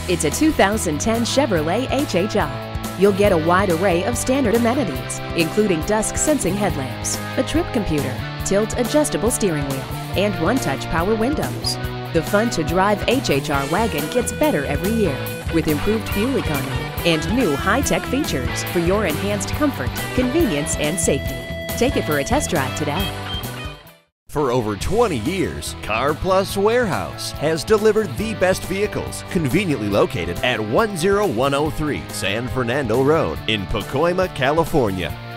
It's a 2010 Chevrolet HHR. You'll get a wide array of standard amenities, including dusk sensing headlamps, a trip computer, tilt adjustable steering wheel, and one-touch power windows. The fun to drive HHR wagon gets better every year with improved fuel economy and new high-tech features for your enhanced comfort, convenience, and safety. Take it for a test drive today. For over 20 years, Car Plus Warehouse has delivered the best vehicles, conveniently located at 10103 San Fernando Road in Pacoima, California.